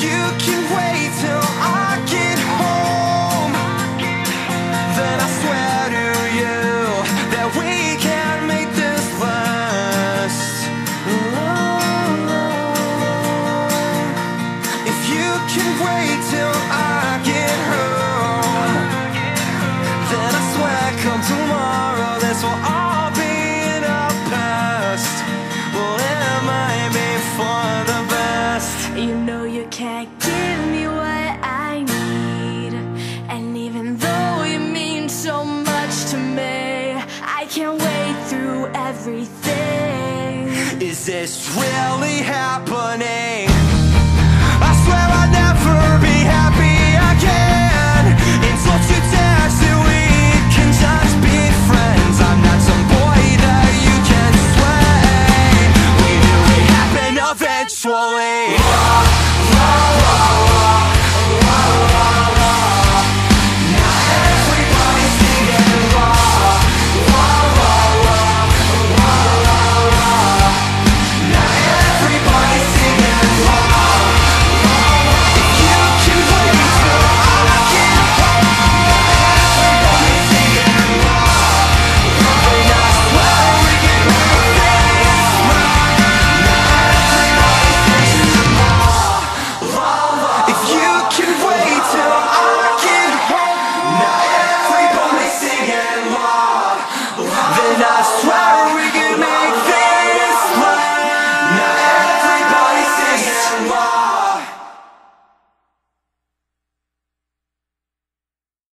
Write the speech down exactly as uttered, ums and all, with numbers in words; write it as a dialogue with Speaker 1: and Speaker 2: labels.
Speaker 1: you can wait till I get home, then I swear to you that we can make this last. If you can wait till I get home, then I swear come tomorrow this will all be in our past. Well, it might be for the best.
Speaker 2: You know you can't give me what I need, and even though you mean so much to me, I can't wait through everything.
Speaker 1: Is this really happening?